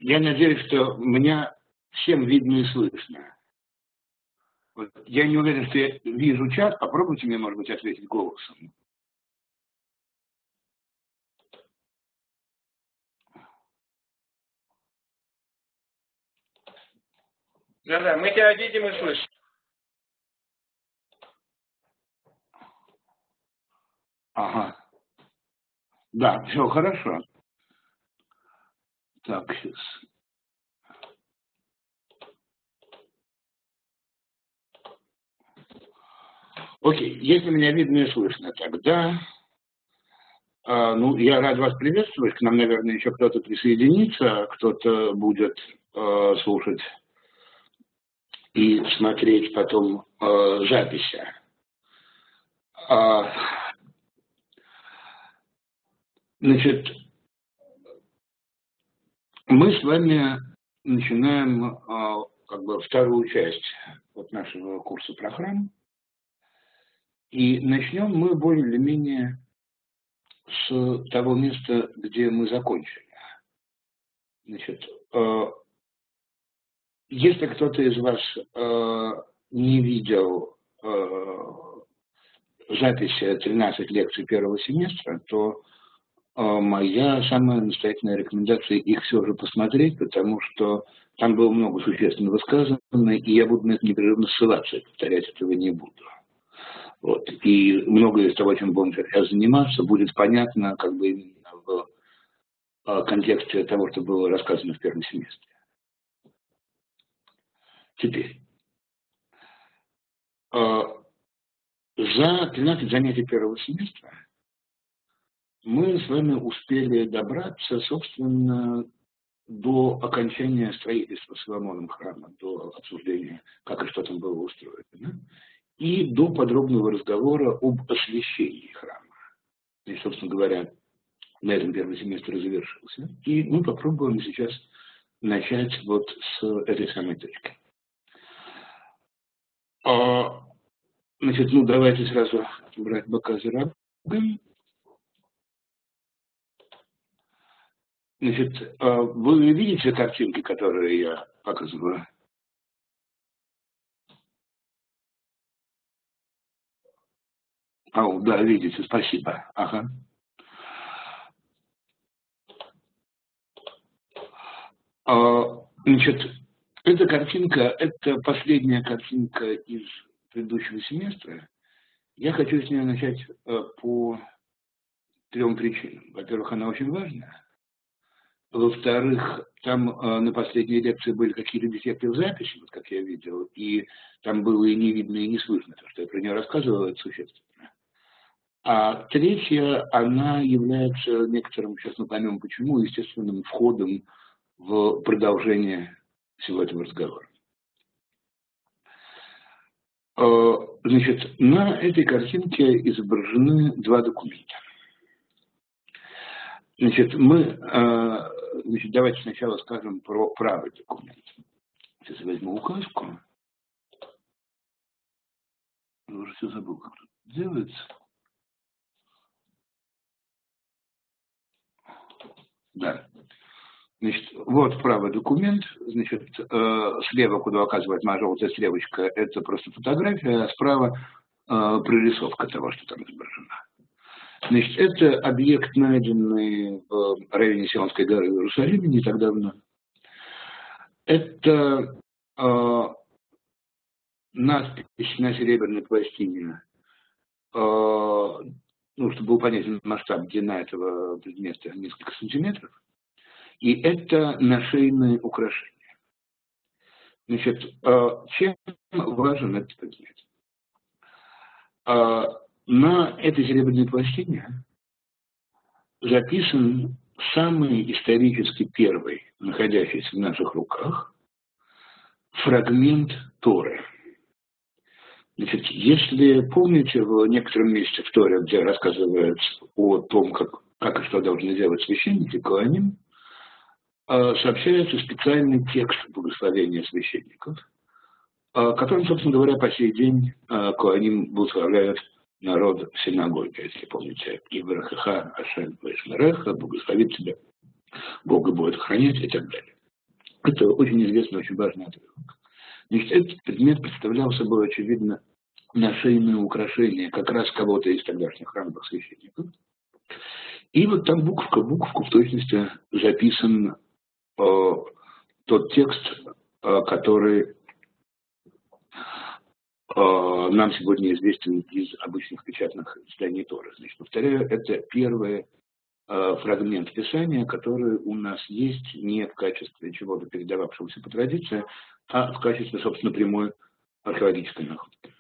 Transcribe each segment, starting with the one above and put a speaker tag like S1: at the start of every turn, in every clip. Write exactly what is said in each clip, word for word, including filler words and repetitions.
S1: Я надеюсь, что меня всем видно и слышно. Вот я не уверен, что я вижу чат. Попробуйте мне, может быть, ответить голосом.
S2: Да-да, мы тебя видим и слышим.
S1: Ага. Да, все хорошо. Так, сейчас. Окей, если меня видно и слышно, тогда, э, ну, я рад вас приветствовать. К нам, наверное, еще кто-то присоединится, кто-то будет э, слушать и смотреть потом э, записи. А, значит, мы с вами начинаем э, как бы вторую часть вот нашего курса про храм. И начнем мы более или менее с того места, где мы закончили. Значит, э, если кто-то из вас э, не видел э, записи тринадцать лекций первого семестра, то э, моя самая настоятельная рекомендация их все же посмотреть, потому что там было много существенного сказано, и я буду на это непрерывно ссылаться, и повторять этого не буду. Вот. И многое из того, чем будем сейчас заниматься, будет понятно как бы именно в э, контексте того, что было рассказано в первом семестре. Теперь. Э, за тринадцать занятий первого семестра мы с вами успели добраться, собственно, до окончания строительства Соломоном храма, до обсуждения, как и что там было устроено, и до подробного разговора об освящении храма. И, собственно говоря, на этом первый семестр и завершился. И мы попробуем сейчас начать вот с этой самой точки. А, значит, ну давайте сразу брать бока за рога. Значит, вы видите картинки, которые я показываю? А, да, видите, спасибо. Ага. А, значит, эта картинка, это последняя картинка из предыдущего семестра. Я хочу с нее начать по трем причинам. Во-первых, она очень важна. Во-вторых, там э, на последней лекции были какие-то дефекты в записи, вот как я видел, и там было и не видно, и не слышно, то, что я про нее рассказывал, это существенно. А третья, она является некоторым, сейчас мы поймем почему, естественным входом в продолжение всего этого разговора. Э, значит, на этой картинке изображены два документа. Значит, мы, э, значит, давайте сначала скажем про правый документ. Сейчас я возьму указку. Я уже все забыл, как тут делается. Да. Значит, вот правый документ. Значит, э, слева, куда указывает моя желтая стрелочка, это просто фотография, а справа э, прорисовка того, что там изображено. Значит, это объект, найденный в районе Сионской горы в Иерусалиме не так давно. Это э, надпись на серебряной пластине, э, ну, чтобы был понятен масштаб длина этого предмета, несколько сантиметров. И это нашейные украшения. Значит, э, чем важен этот предмет? Э, на этой серебряной пластине записан самый исторически первый, находящийся в наших руках, фрагмент Торы. Значит, если помните, в некотором месте в Торе, где рассказывается о том, как, как и что должны делать священники, коаним, сообщается специальный текст благословения священников, которым, собственно говоря, по сей день коаним благословляют народ в синагоге, если помните, Ибрахаха Ашем Вайшмареха, благословит тебя, Бога будет охранять и так далее. Это очень известный, очень важный отрывок. Значит, этот предмет представлял собой, очевидно, нашейное украшение как раз кого-то из тогдашних храмовых священников. И вот там буковка, буковку в точности записан э, тот текст, э, который э, нам сегодня известен из обычных печатных изданий Торы. Значит, повторяю, это первый э, фрагмент Писания, который у нас есть не в качестве чего-то передававшегося по традиции, а в качестве, собственно, прямой археологической находки.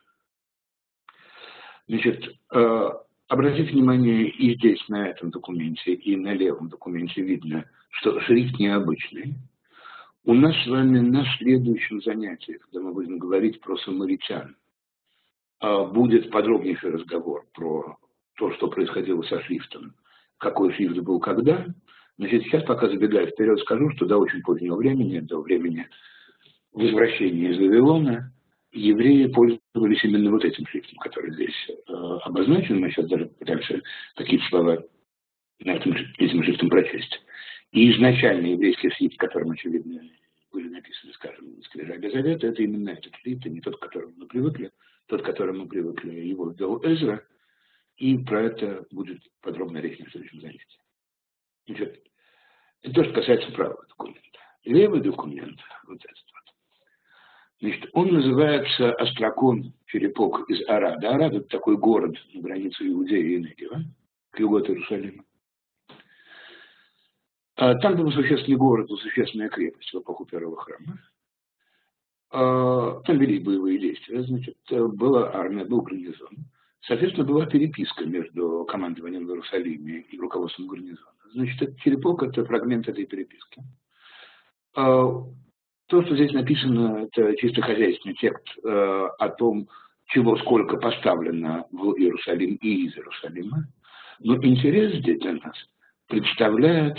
S1: Значит, э, обратите внимание, и здесь, на этом документе, и на левом документе видно, что шрифт необычный. У нас с вами на следующем занятии, когда мы будем говорить про самаритян, будет подробнейший разговор про то, что происходило со шрифтом, какой шрифт был когда. Значит, сейчас, пока забегая вперед, скажу, что до очень позднего времени, до времени возвращения из Вавилона, евреи пользовались именно вот этим шрифтом, который здесь э, обозначен. Мы сейчас даже пытаемся какие-то слова на этом, этим шрифтом прочесть. И изначальный еврейский шрифт, которым, очевидно, были написаны, скажем, скрижали Завета, это именно этот шрифт, а не тот, к которому мы привыкли. Тот, к которому мы привыкли, его ввел Эзра. И про это будет подробно речь на следующем занятии. Значит, это то, что касается правого документа. Левый документ, вот этот вот, значит, он называется Остракон, черепок из Арада. Арад – это такой город на границе Иудеи и Негева, к югу от Иерусалима. А там был существенный город, был существенная крепость в эпоху первого храма. А там вели боевые действия, значит, была армия, был гарнизон. Соответственно, была переписка между командованием в Иерусалиме и руководством гарнизона. Значит, этот черепок – это фрагмент этой переписки. А то, что здесь написано, это чисто хозяйственный текст э, о том, чего сколько поставлено в Иерусалим и из Иерусалима. Но интерес здесь для нас представляет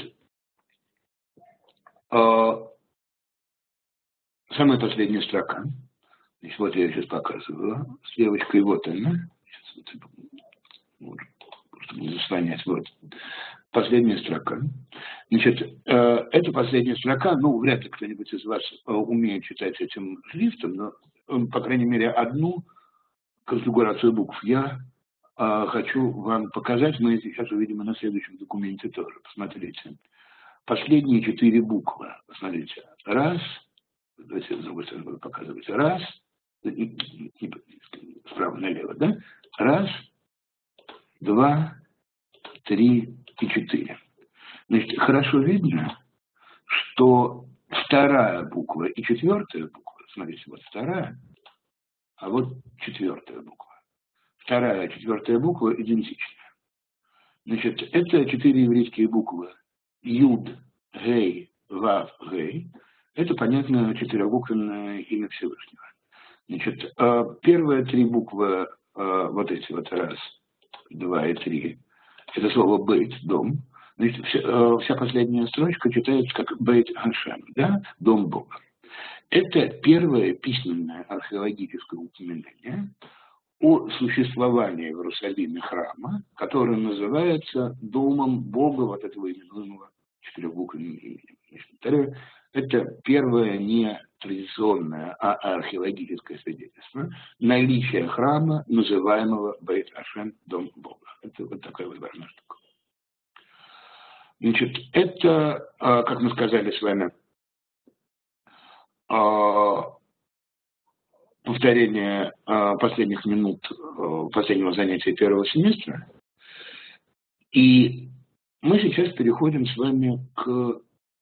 S1: э, самая последняя строка. Значит, вот я сейчас показываю с девочкой, вот она. Сейчас, вот, чтобы не заслонять. Вот. Последняя строка. Значит, э, эта последняя строка, ну, вряд ли кто-нибудь из вас э, умеет читать этим шрифтом, но, э, по крайней мере, одну конфигурацию букв я э, хочу вам показать. Мы сейчас увидим и на следующем документе тоже. Посмотрите. Последние четыре буквы. Посмотрите. Раз. Давайте с другой стороны буду показывать. Раз. Справа налево, да? Раз. Два. Три. И четыре. Значит, хорошо видно, что вторая буква и четвертая буква, смотрите, вот вторая, а вот четвертая буква. Вторая и четвертая буква идентичны. Значит, это четыре еврейские буквы. Юд, Гей, Вав, Гей. Это, понятно, четырехбуквенное имя Всевышнего. Значит, первые три буквы, вот эти вот раз, два и три, это слово «бейт» – «дом». Значит, вся, вся последняя строчка читается как «бейт Хашем», да? «Дом Бога». Это первое письменное археологическое упоминание о существовании в Иерусалиме храма, который называется «Домом Бога», вот этого именуемого четырехбуквенным именем. Это первое не традиционное, а археологическое свидетельство наличия храма, называемого Бейт Ашем, Дом Бога. Это вот такая вот важная штука. Значит, это, как мы сказали с вами, повторение последних минут последнего занятия первого семестра. И мы сейчас переходим с вами к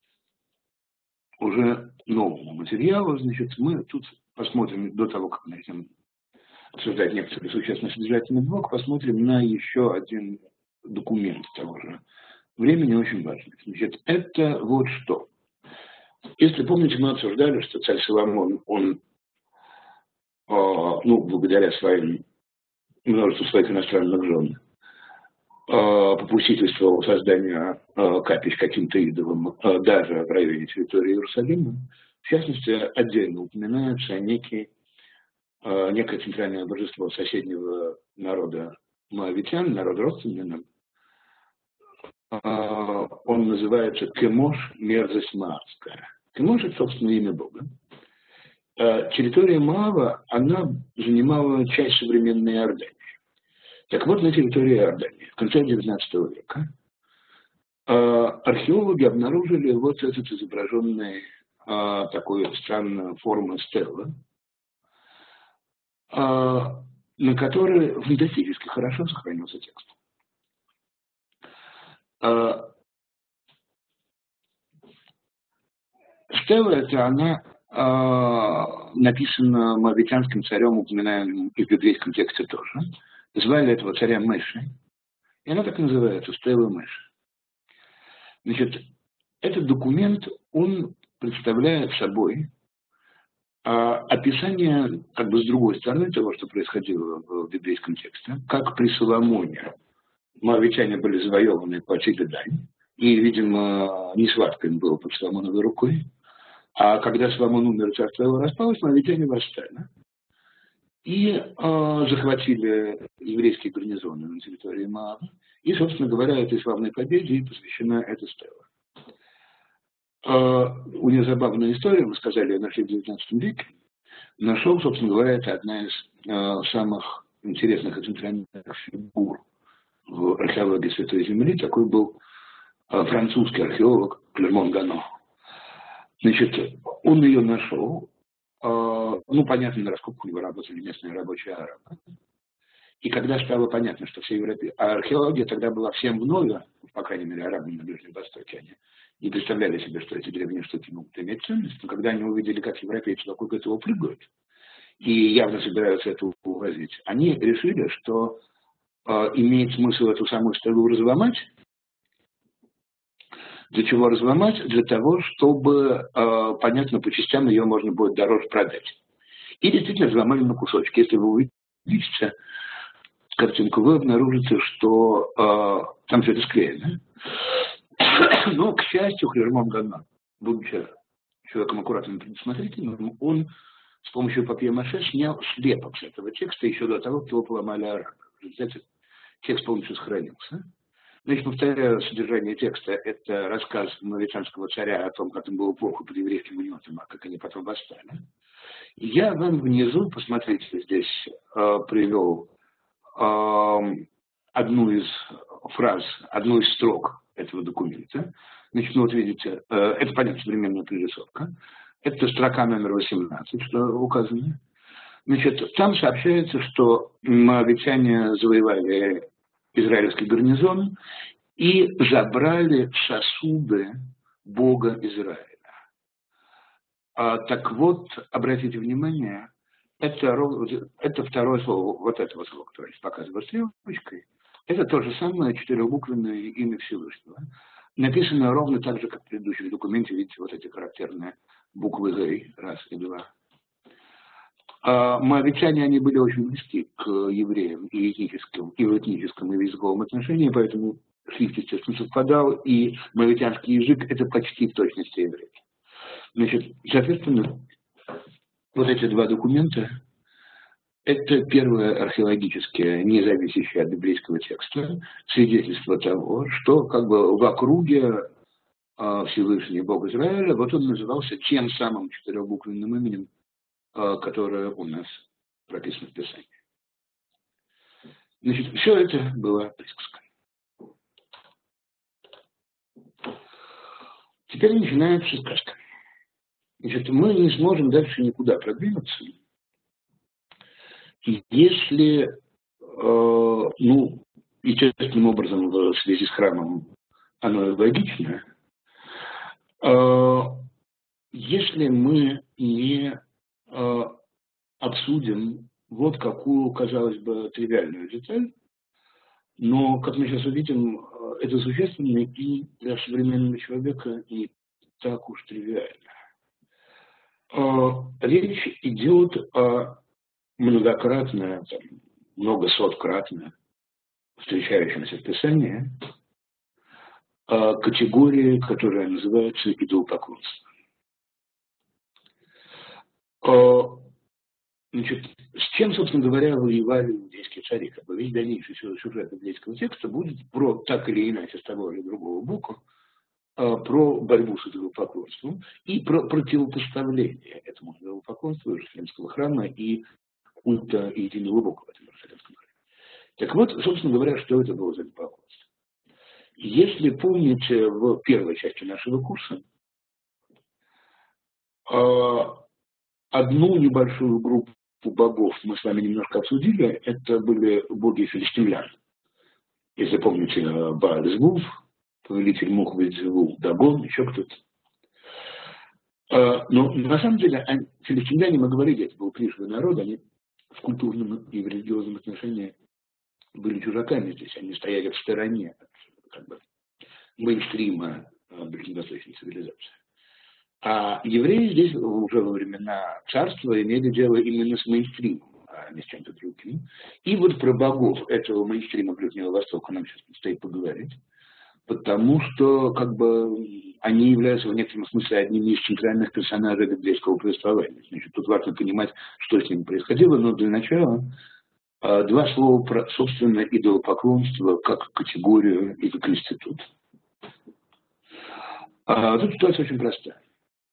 S1: уже новому материалу. Значит, мы тут посмотрим, до того, как мы начнем обсуждать некоторые существенные содержательный блок, посмотрим на еще один документ того же времени, очень важный. Значит, это вот что. Если помните, мы обсуждали, что царь Соломон, он, э, ну, благодаря своим множеству своих иностранных жен, попустительствовал созданию э, капищ каким-то идолам э, даже в районе территории Иерусалима. В частности, отдельно упоминается некий, э, некое центральное божество соседнего народа моавитян, народа родственного. Э, он называется Кемош, мерзость маавская. Кемош — это, собственно, имя Бога. Территория Моава, она занимала часть современной Иордании. Так вот, на территории Иордании в конце девятнадцатого века археологи обнаружили вот этот изображенный такой странной формы стелла, на которой фантастически хорошо сохранился текст. Стелла эта, она э, написана моавитянским царем, упоминаемым и в библейском тексте тоже. Звали этого царя Мэши. И она так и называется, Стелла Мэши. Значит, этот документ, он представляет собой э, описание, как бы с другой стороны, того, что происходило в библейском тексте. Как при Соломоне моавитяне были завоеваны, платили дань. И, видимо, не сладко им было под Соломоновой рукой. А когда Соломон умер, царство его распалось, моавитяне восстали. И э, захватили еврейские гарнизоны на территории Моава. И, собственно говоря, этой славной победе и посвящена эта стела. Э, у нее забавная история, мы сказали, ее нашли в девятнадцатом веке. Нашел, собственно говоря, это одна из э, самых интересных и центральных фигур в археологии Святой Земли. Такой был э, французский археолог Клермон Гано. Значит, он ее нашел. Э, ну, понятно, на раскопку у него работали местные рабочие арабы. И когда стало понятно, что все европейцы... А археология тогда была всем вновь, по крайней мере, арабам на Ближнем Востоке, они не представляли себе, что эти древние штуки могут иметь ценность. Но когда они увидели, как европейцы вокруг этого прыгают, и явно собираются это увозить, они решили, что э, имеет смысл эту самую стелу разломать. Для чего разломать? Для того, чтобы, э, понятно, по частям ее можно будет дороже продать. И действительно разломали на кусочки. Если вы увидите картинку, вы обнаружите, что э, там все это склеено. Но, к счастью, Клермон Гано, будучи человеком аккуратным и предусмотрительным, он с помощью папье-маше снял слепок с этого текста еще до того, как его поломали арабы. В результате текст полностью сохранился. Значит, повторяю, содержание текста – это рассказ моавитянского царя о том, как им было плохо под еврейским угнетом, а как они потом восстали. Я вам внизу, посмотрите, здесь э, привел э, одну из фраз, одну из строк этого документа. Значит, ну вот видите, э, это, понятно, современная прорисовка. Это строка номер восемнадцать, что указано. Значит, там сообщается, что моавитяне завоевали израильский гарнизон и забрали сосуды Бога Израиля. А, так вот, обратите внимание, это, это второе слово, вот этого слова, которое я показываю стрелочкой, это то же самое четырехбуквенное имя Всевышнего. Написано ровно так же, как в предыдущих документах, видите, вот эти характерные буквы Г, раз и два. А моавитяне, они были очень близки к евреям и этническим, и в этническом, и в языковом отношении, поэтому шрифт, естественно, совпадал, и моавитянский язык – это почти в точности еврей. Значит, соответственно, вот эти два документа – это первое археологическое, не зависящее от библейского текста, свидетельство того, что как бы в округе э, Всевышний Бог Израиля, вот он назывался тем самым четырехбуквенным именем, которое у нас прописано в Писании. Значит, все это было присказка. Теперь начинается сказка. Значит, мы не сможем дальше никуда продвинуться, если, э, ну, естественным образом в связи с храмом оно логично, э, если мы не обсудим вот какую, казалось бы, тривиальную деталь, но, как мы сейчас увидим, это существенно и для современного человека не так уж тривиально. Речь идет о многократно, там, многосоткратно встречающемся в Писании категории, которая называется идолопоклонство. Значит, с чем, собственно говоря, воевали иудейские цари? Как бы весь дальнейший сюжет библейского текста будет про так или иначе с того или другого боку про борьбу с идолопоклонством и про противопоставление этому идолопоклонству Иерусалимского храма и культа единого Бога в этом Иерусалимском храме. Так вот, собственно говоря, что это было за идолопоклонство. Если помните, в первой части нашего курса одну небольшую группу богов мы с вами немножко обсудили, это были боги филистимлян. Если помните, Бааль-Зевул, повелитель мух Вельзевул, Дагон, еще кто-то. Но на самом деле филистимляне, мы говорили, это был пришлый народ, они в культурном и в религиозном отношении были чужаками здесь, они стояли в стороне от как бы, мейнстрима ближневосточной цивилизации. А евреи здесь уже во времена царства имели дело именно с мейнстримом, а не с чем-то другим. И вот про богов этого мейнстрима Ближнего Востока нам сейчас предстоит поговорить, потому что как бы они являются в некотором смысле одними из центральных персонажей библейского повествования. Значит, тут важно понимать, что с ними происходило, но для начала два слова про, собственно, идолопоклонство как категорию и как институт. А тут ситуация очень простая.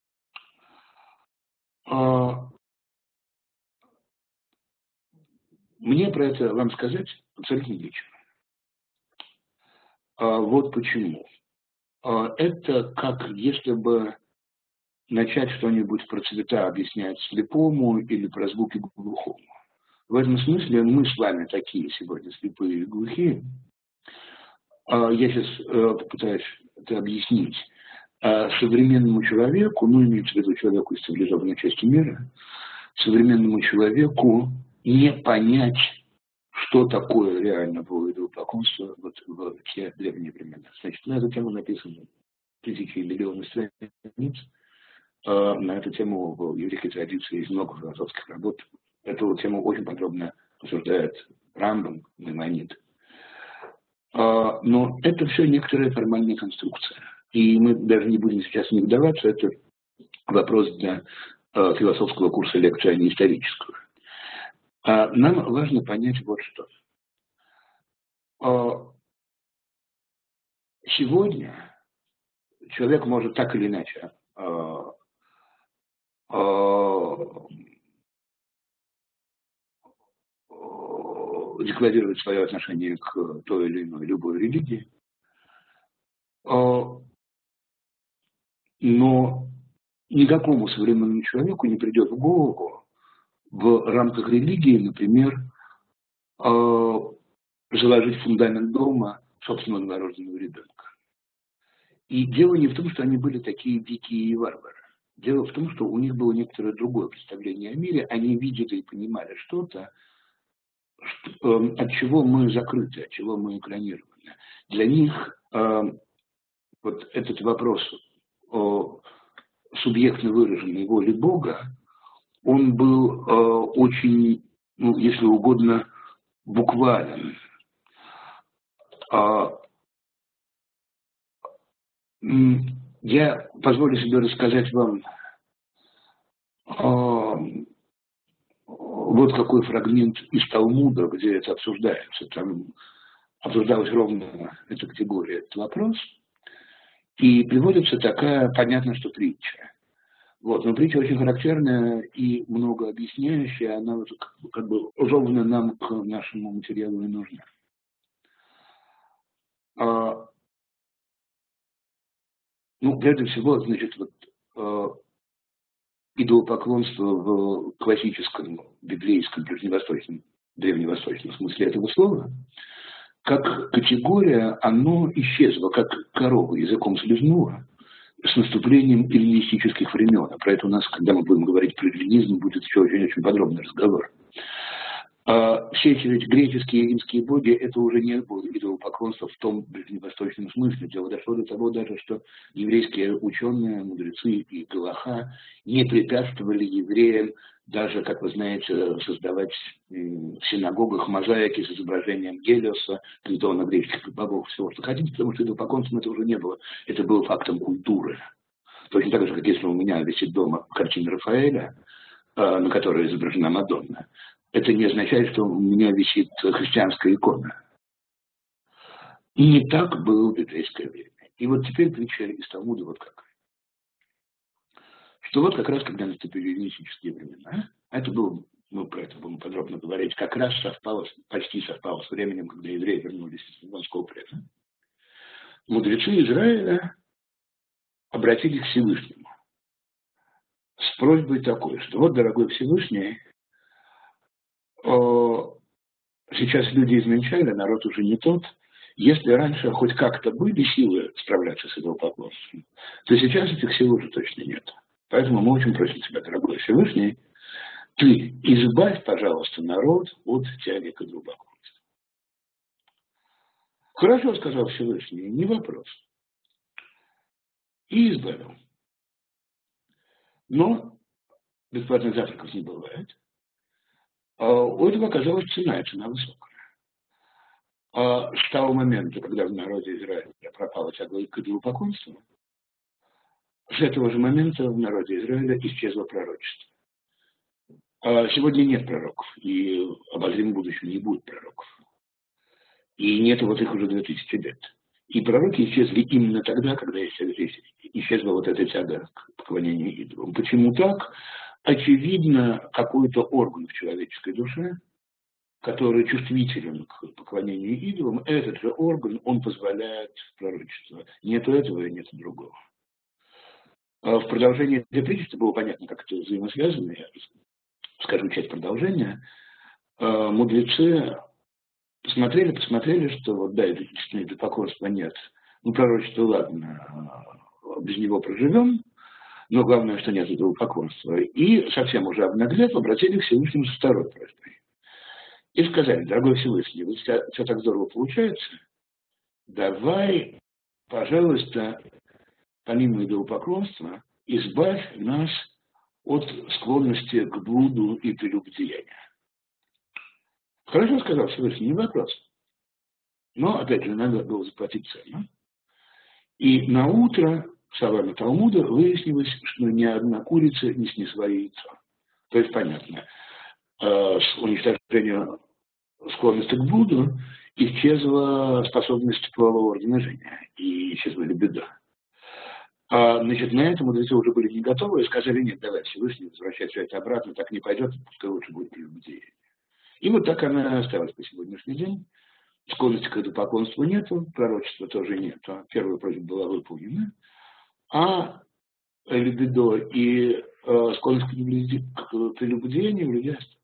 S1: Мне про это вам сказать абсолютно нечего. Вот почему. Это как если бы начать что-нибудь про цвета объяснять слепому или про звуки глухому. В этом смысле мы с вами такие сегодня слепые и глухие. Я сейчас попытаюсь это объяснить. Современному человеку, ну, имеется в виду человеку из цивилизованной части мира, современному человеку не понять, что такое реально было идолопоклонство вот в те древние времена. Значит, на эту тему написано тысячи и миллионы страниц. На эту тему в еврейской традиции есть много философских работ. Эту тему очень подробно обсуждает Рамбам, Маймонид. Но это все некоторая формальная конструкция. И мы даже не будем сейчас в них вдаваться, это вопрос для э, философского курса лекции, а не исторического. А нам важно понять вот что. А сегодня человек может так или иначе а, а, декларировать свое отношение к той или иной любой религии. А, но никакому современному человеку не придет в голову в рамках религии, например, заложить фундамент дома собственного новорожденного ребенка. И дело не в том, что они были такие дикие и варвары. Дело в том, что у них было некоторое другое представление о мире. Они видели и понимали что-то, что, от чего мы закрыты, от чего мы экранированы. Для них э, вот этот вопрос о субъектно выраженной воле Бога, он был э, очень, ну, если угодно, буквален. А, я позволю себе рассказать вам а, вот какой фрагмент из Талмуда, где это обсуждается. Там обсуждалась ровно эта категория, этот вопрос. И приводится такая, понятно, что притча. Вот, но притча очень характерная и много объясняющая, она вот как бы ровно нам к нашему материалу и нужна. А, ну, прежде всего, значит, вот а, идолопоклонство в классическом, библейском, ближневосточном, древневосточном смысле этого слова, как категория, оно исчезло, как корова языком слезнула с наступлением эллинистических времен. А про это у нас, когда мы будем говорить про эллинизм, будет еще очень-очень подробный разговор. А все эти ведь греческие и римские боги, это уже не было идолопоклонство в том ближневосточном смысле. Дело дошло до того даже, что еврейские ученые, мудрецы и галаха не препятствовали евреям даже, как вы знаете, создавать в синагогах мозаики с изображением Гелиоса, Плутона, греческих богов, всего, что хотите, потому что идолопоклонством это уже не было. Это было фактом культуры. Точно так же, как если у меня висит дома картина Рафаэля, на которой изображена Мадонна, это не означает, что у меня висит христианская икона. И не так было в библейское время. И И вот теперь притча из Талмуда вот какая. Что вот как раз, когда наступили эллинистические времена, это было, мы про это будем подробно говорить, как раз совпало, почти совпало с временем, когда евреи вернулись из Вавилонского плена, мудрецы Израиля обратились к Всевышнему с просьбой такой, что вот, дорогой Всевышний, сейчас люди изменчали, народ уже не тот. Если раньше хоть как-то были силы справляться с идолопоклонством, то сейчас этих сил уже точно нет. Поэтому мы очень просим тебя, дорогой Всевышний, ты избавь, пожалуйста, народ от тяги к идолопоклонству. Хорошо, сказал Всевышний, не вопрос. И избавил. Но бесплатных завтраков не бывает. У этого оказалась цена, и цена высокая. А с того момента, когда в народе Израиля пропала тяга к идолопоклонству, с этого же момента в народе Израиля исчезло пророчество. А сегодня нет пророков, и в обозримом будущем не будет пророков. И нет вот их уже две тысячи лет. И пророки исчезли именно тогда, когда исчезла вот эта тяга к поклонению идолам. Почему так? Очевидно, какой-то орган в человеческой душе, который чувствителен к поклонению идолам, этот же орган, он позволяет пророчеству. Нету этого и нету другого. В продолжении этой притчи было понятно, как это взаимосвязано. Я скажу часть продолжения. Мудрецы посмотрели, посмотрели, что вот да, действительно идолопоклонства нет. Ну, пророчество, ладно, без него проживем, но главное, что нет идолопоклонства. И совсем уже обнаглев, обратились к Всевышнему со второй просьбой. И сказали, дорогой Всевышний, вот все, все так здорово получается, давай, пожалуйста, помимо идолопоклонства, избавь нас от склонности к блуду и прелюбодеянию. Хорошо, сказал Всевышний, не вопрос. Но, опять же, надо было заплатить цену. И на утро, словами Талмуда, выяснилось, что ни одна курица не снесла яйцо. То есть, понятно, с уничтожением склонности к блуду исчезла способность полового размножения, и исчезла либидо. А, значит, на это мудрецы уже были не готовы и сказали, нет, давай, Всевышний, возвращать все это обратно, так не пойдет, пускай лучше будет прелюбодеяние. И вот так она осталась по сегодняшний день. Склонности к идолопоклонству нету, пророчества тоже нету. Первая просьба была выполнена. А либидо и э, склонность к прелюбодеянию у людей осталась.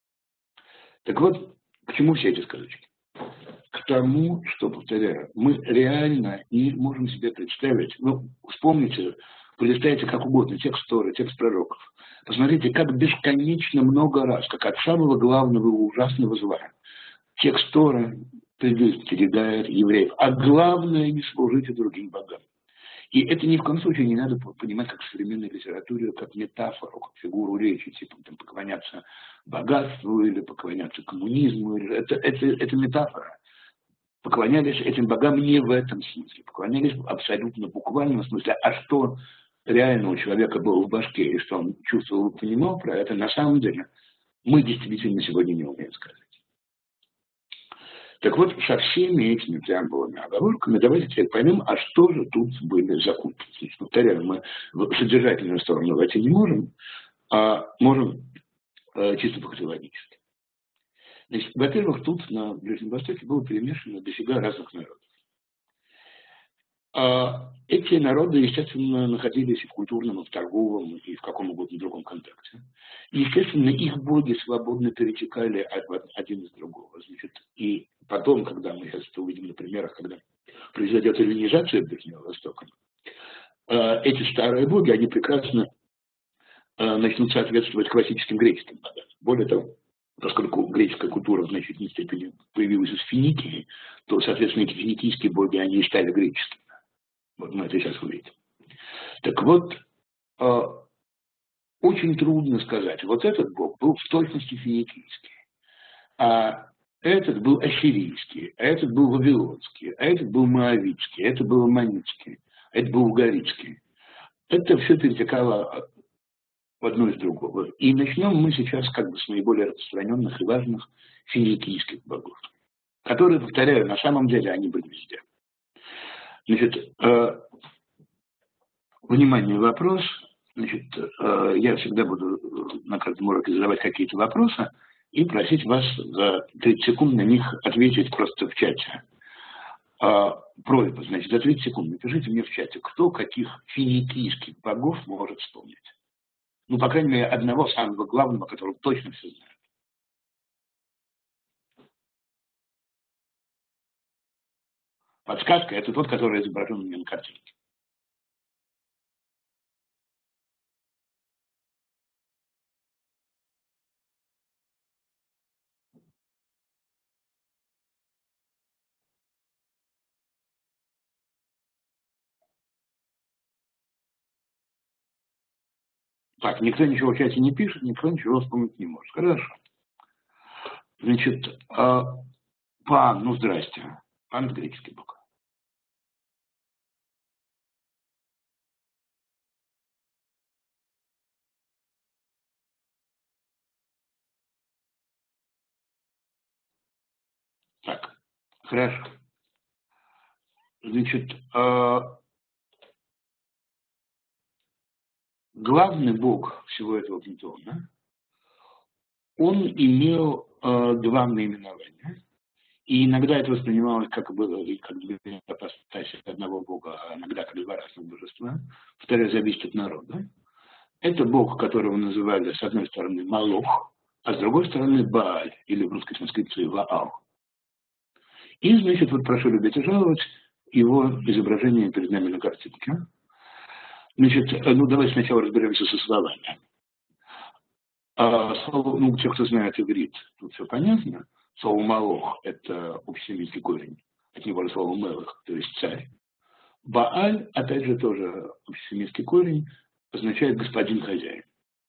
S1: Так вот, к чему все эти сказочки? К тому, что, повторяю, мы реально не можем себе представить. Ну, вспомните, полистайте как угодно текст Торы, текст пророков. Посмотрите, как бесконечно много раз, как от самого главного и ужасного зла, текст Торы предостерегает евреев. А главное, не служите другим богам. И это ни в коем случае не надо понимать как в современной литературе, как метафору, как фигуру речи, типа там, поклоняться богатству или поклоняться коммунизму. Это, это, это метафора. Поклонялись этим богам не в этом смысле. Поклонялись абсолютно буквальном смысле. А что реально у человека было в башке и что он чувствовал и понимал про это, на самом деле мы действительно сегодня не умеем сказать. Так вот, со всеми этими преамбулами, оговорками, давайте теперь поймем, а что же тут были за культы. Повторяю, мы в содержательную сторону войти не можем, а можем э, чисто фактологически. Значит, во-первых, тут на Ближнем Востоке было перемешано дофига разных народов. А эти народы, естественно, находились и в культурном, и в торговом, и в каком угодно другом контакте. И, естественно, их боги свободно перетекали один из другого. Значит, и потом, когда мы сейчас это увидим на примерах, когда произойдет эллинизация Ближнего Востока, эти старые боги, они прекрасно начнут соответствовать классическим греческим богам. Более того, поскольку греческая культура в значительной степени появилась из Финикии, то, соответственно, эти финикийские боги, они и стали греческими. Вот мы это сейчас увидим. Так вот, э, очень трудно сказать. Вот этот бог был в точности финикийский, а этот был ассирийский, а этот был вавилонский, а этот был моавитский, а этот был аммонитский, а этот был угаритский. Это все перетекало в одно из другого. И начнем мы сейчас как бы с наиболее распространенных и важных финикийских богов, которые, повторяю, на самом деле они были везде. Значит, э, Внимание, вопрос. Значит, я всегда буду на каждом уроке задавать какие-то вопросы и просить вас за тридцать секунд на них ответить просто в чате. Просьба, значит, за тридцать секунд напишите мне в чате, кто каких финикийских богов может вспомнить. Ну, по крайней мере, одного самого главного, которого точно все знают. Подсказка – это тот, который изображен у меня на картинке. Так, никто ничего в чате не пишет, никто ничего вспомнить не может. Хорошо. Значит, э, Пан, ну здрасте. Пан – это греческий бог. Так, хорошо. Значит, э, главный бог всего этого пантеона, он имел э, два наименования. И иногда это воспринималось как бы как две апостаси одного бога, а иногда как два разных божества. Второе зависит от народа. Это бог, которого называли с одной стороны Малох, а с другой стороны Бааль, или в русской транскрипции Ваал. И, значит, вот прошу любить и жаловать его изображение перед нами на картинке. Значит, ну давайте сначала разберемся со словами. А, слово, ну, те, кто знает иврит, тут все понятно. Слово «малох» – это общесемитский корень. От него слово «мелах», то есть царь. Бааль, опять же, тоже общесемитский корень, означает «господин хозяин».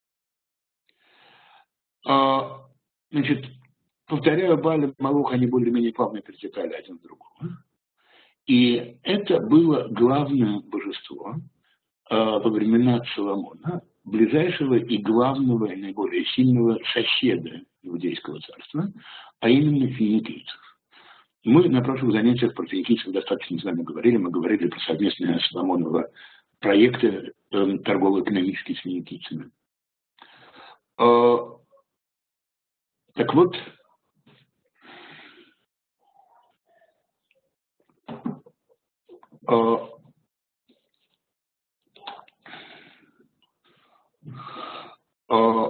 S1: А, значит, повторяю, Бааль и Малох, они более-менее плавно перетекали один в другого. И это было главное божество а, во времена Соломона, ближайшего и главного, и наиболее сильного соседа Иудейского царства, а именно финикийцев. Мы на прошлых занятиях про финикийцев достаточно с вами говорили. Мы говорили про совместные Соломонова проекты э, торгово-экономические с финикийцами. Э, так вот, э, э,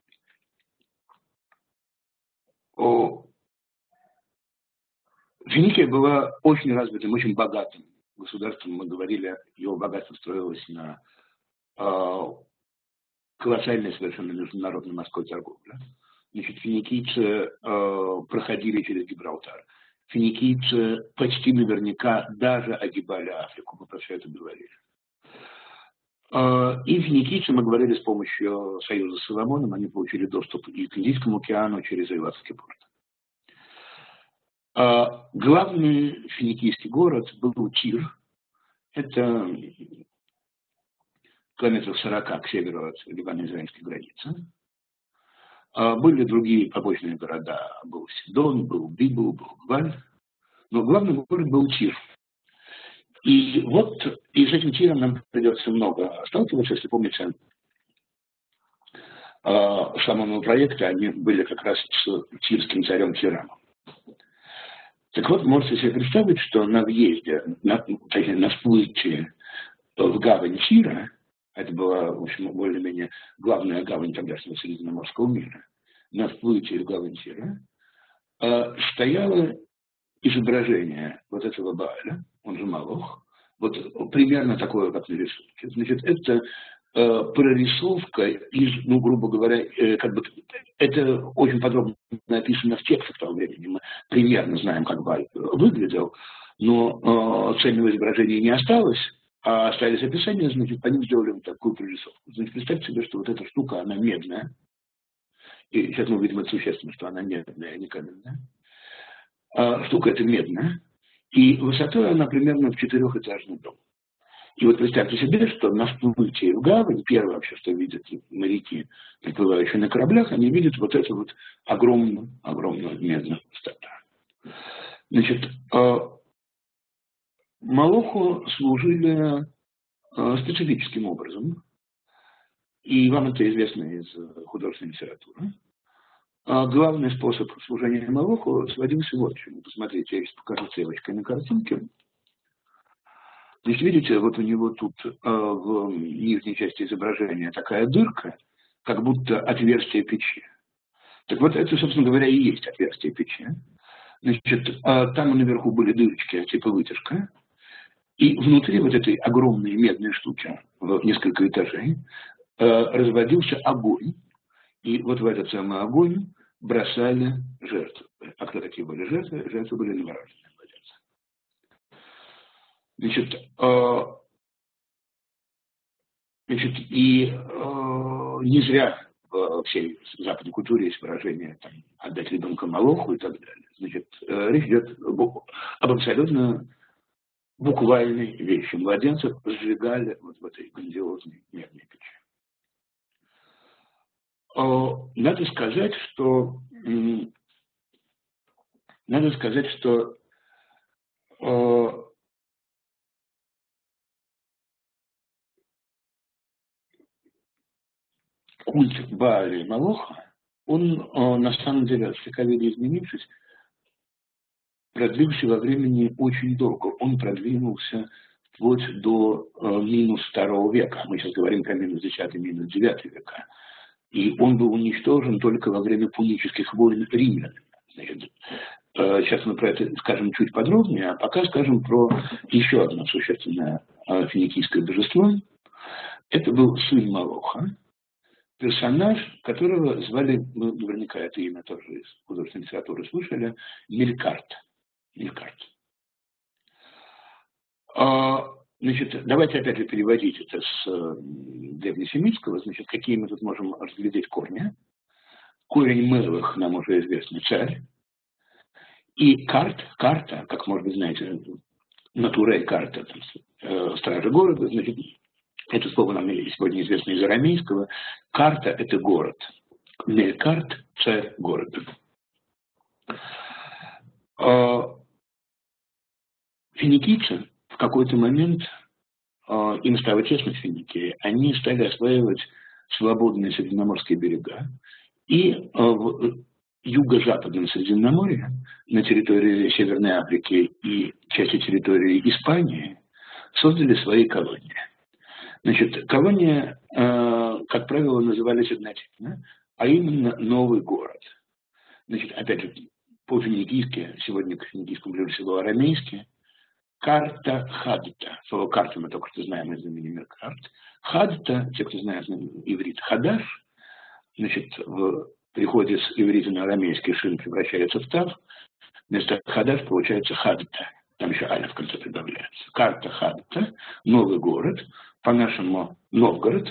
S1: Финикия была очень развитым, очень богатым государством. Мы говорили, его богатство строилось на э, колоссальной совершенно международной морской торговле. Значит, финикийцы э, проходили через Гибралтар. Финикийцы почти наверняка даже огибали Африку. Мы про все это говорили. Э, и финикийцы, мы говорили, с помощью союза с Соломоном, они получили доступ и к Индийскому океану через Эйлатский порт. А главный финикийский город был Тир. Это километров сорока к северу от ливано-израильской границы. А были другие побочные города. Был Сидон, был Библ, был Гваль. Но главный город был Тир. И вот и с этим Тиром нам придется много сталкиваться. Если помните, Соломонова проекта, они были как раз с тирским царем Хирамом. Так вот, можете себе представить, что на въезде, на, на всплытии в гавань Тира, это была, в общем, более-менее главная гавань тогдашнего Средиземноморского мира, на всплытии в гавань Тира э, стояло изображение вот этого Бааля, он же Малох, вот примерно такое, как на рисунке. Значит, это э, прорисовка из, ну, грубо говоря, э, как бы, это очень подробно написано в текстах того времени. Мы примерно знаем, как Бааль выглядел, но э, цельного изображения не осталось, а остались описания, значит, по ним сделали вот такую прорисовку. Значит, представьте себе, что вот эта штука, она медная, и сейчас мы увидим это существенно, что она медная, а не каменная. А штука эта медная, и высотой она примерно в четырехэтажный дом. И вот представьте себе, что на всплытии в гавань, первое вообще, что видят моряки, приплывающие на кораблях, они видят вот эту вот огромную, огромную медную статую. Значит, Малоху служили специфическим образом, и вам это известно из художественной литературы. Главный способ служения Молоху сводился вот к чему. Посмотрите, я сейчас покажу стрелочкой на картинке. Значит, видите, вот у него тут в нижней части изображения такая дырка, как будто отверстие печи. Так вот, это, собственно говоря, и есть отверстие печи. Значит, там наверху были дырочки, типа вытяжка. И внутри вот этой огромной медной штуки, в несколько этажей, разводился огонь. И вот в этот самый огонь бросали жертвы. А кто такие были жертвы? Жертвы были новорожденные младенцы. Значит, э, значит и э, не зря во всей западной культуре есть выражение там, «отдать ребенка Молоху» и так далее. Значит, э, речь идет об абсолютно буквальной вещи. Младенцев сжигали вот в этой грандиозной медной печи. Надо сказать, что надо сказать, что культ Бааля и Молоха, он на самом деле, слегка изменившись, продвигался во времени очень долго. Он продвинулся вплоть до минус второго века. Мы сейчас говорим про минус десятый, минус девятый века. И он был уничтожен только во время пунических войн римлян. Значит, сейчас мы про это скажем чуть подробнее, а пока скажем про еще одно существенное финикийское божество. Это был сын Молоха, персонаж, которого звали, ну, наверняка это имя тоже из художественной литературы слышали, Мелькарт. Мелькарт. Значит, давайте опять же переводить это с э, древнесемитского. Значит, какие мы тут можем разглядеть корни. Корень Мелых нам уже известный, царь. И карт, карта, как, может быть, знаете, натурей карта, там, э, стража города, значит, это слово нам сегодня известно из арамейского. Карта – это город. Мелькарт – царь города. Э, финикийцы в какой-то момент, э, им стало тесно в Финикии, они стали осваивать свободные средиземноморские берега. И э, в юго-западном Средиземноморье, на территории Северной Африки и части территории Испании, создали свои колонии. Значит, колонии, э, как правило, назывались однотипно, а именно новый город. Значит, опять же, по-финикийски, сегодня к финикийскому ближе всего арамейски, карта хадта. Слово карта мы только что знаем из имени Меркарт. Хадта, те, кто знает иврит, хадаш, значит, в переходе с иврита на арамейский шин превращается в тав. Вместо хадаш получается хадта. Там еще аля в конце прибавляется. Карта хадта, новый город, по-нашему Новгород,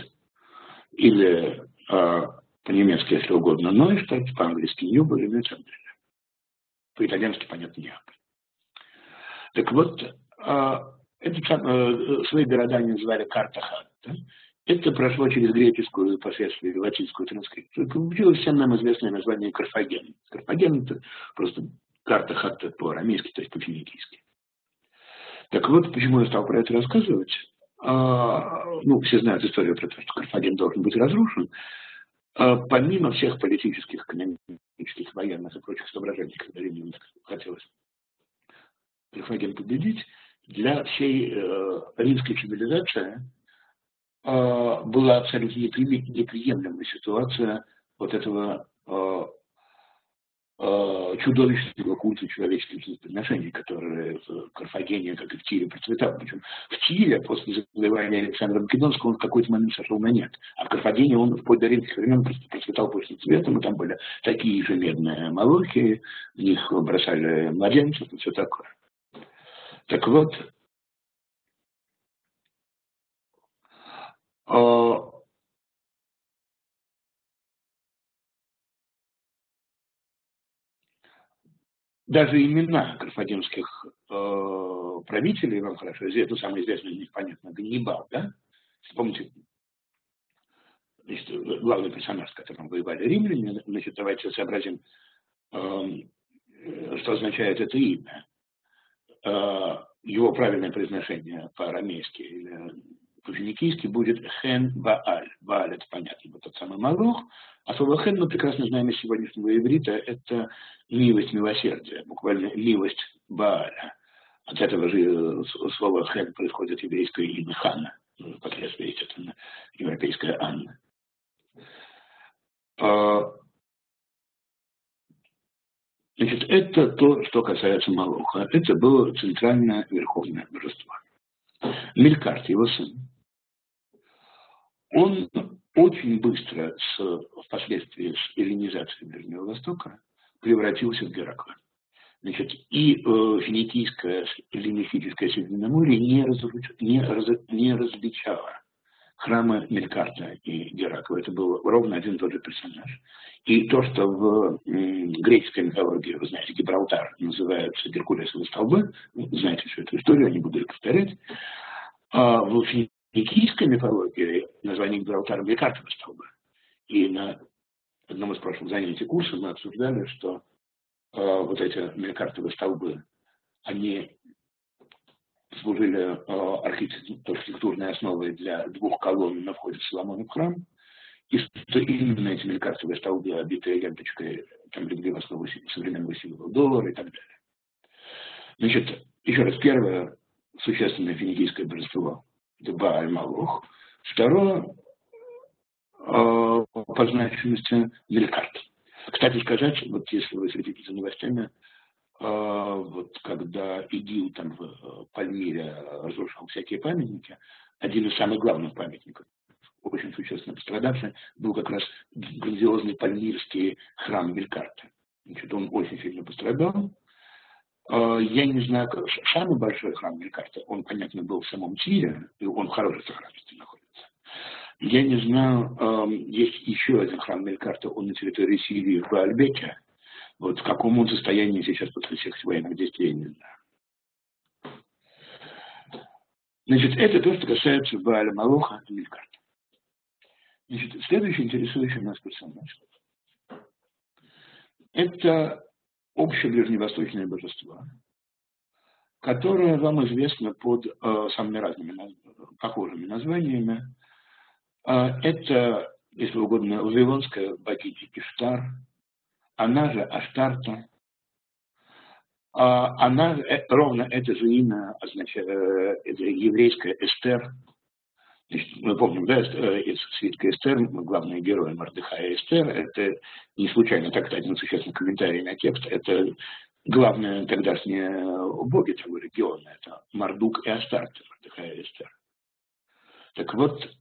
S1: или э, по-немецки, если угодно, Нойштадт, по-английски Ньюболь, и так далее. По-итальянски, понятно, Неаполь. Так вот, э, это, э, свои города они называли карта хадта. Это прошло через греческую и впоследствии латинскую транскрипцию. Получилось всем нам известное название Карфаген. Карфаген – это просто карта хатта по-арамейски, то есть по-финикийски. Так вот, почему я стал про это рассказывать. А, ну, все знают историю про то, что Карфаген должен быть разрушен. А, помимо всех политических, экономических, военных и прочих соображений, когда римлянам хотелось Карфаген победить, для всей э, римской цивилизации была абсолютно неприемлемая ситуация вот этого э, э, чудовищного культа человеческих отношений, которые в Карфагене, как и в Тире, процветал. Причем в Тире, после завоевания Александра Македонского, он в какой-то момент сошел на нет. А в Карфагене он вплоть до римских времен процветал после цветом, и там были такие же медные молохи, в них бросали младенцев и все такое. Так вот, даже имена карфагенских э, правителей вам хорошо известны, ну, самый известный из них, понятно, Ганнибал, да? Помните, значит, главный персонаж, с которым воевали римляне, значит, давайте сообразим, э, что означает это имя. Э, его правильное произношение по-арамейски или по-финикийски будет хен бааль. Бааль — это понятно, вот тот самый Малох. А слово хен мы прекрасно знаем из сегодняшнего иврита. Это милость, милосердие, буквально милость Бааля. От этого же слова хен происходит еврейское имя Ханна. Впоследствии, естественно, европейская Анна. Значит, это то, что касается Малоха. Это было центральное верховное божество. Мелькарт, его сын, он очень быстро, с, впоследствии с эллинизацией Ближнего Востока, превратился в Геракла. Значит, и э, финикийское, эллинистическое Средиземноморье не, различ, не, раз, не различало храмы Мелькарта и Геракла. Это был ровно один и тот же персонаж. И то, что в м, греческой мифологии, вы знаете, Гибралтар называются Геркулесовы столбы, знаете всю эту историю, не буду ее повторять, а в финикийской мифологии название Гибралтара Мелькартовы столбы. И на одном из прошлых занятий курса мы обсуждали, что э, вот эти Мелькартовы столбы, они служили э, архитектурной основой для двух колонн на входе в Соломонов храм, и что именно эти мелькартовые столбы, обитые ленточкой, там легли в основу современного символа доллара и так далее. Значит, еще раз, первое существенное финикийское божество – это Бааль-Малох. Второе э, по значимости Мелькарт. Кстати сказать, вот если вы следите за новостями, вот когда ИГИЛ там в Пальмире разрушал всякие памятники, один из самых главных памятников, очень существенно пострадавший, был как раз грандиозный пальмирский храм Мелькарта. Значит, он очень сильно пострадал. Я не знаю, как самый большой храм Мелькарта, он, понятно, был в самом Тире, и он в хорошей сохранности находится. Я не знаю, есть еще один храм Мелькарта, он на территории Сирии, в Баальбеке. Вот в каком он состоянии сейчас после всех военных действий, я не знаю. Значит, это то, что касается Бааля Малоха и Мелькарта. Значит, следующий интересующий нас персонаж. Это общее ближневосточное божество, которое вам известно под э, самыми разными похожими названиями. Э, это, если угодно, вавилонская богиня Иштар, она же Аштарта, она, ровно это же имя означает, это еврейская Эстер. Значит, мы помним, да, из свитка Эстер, главные герои Мордехая и Эстер, это не случайно так-то один существенный комментарий на текст, это главные тогдашние боги того региона, это Мардук и Аштарта, Мордехая и Эстер. Так вот,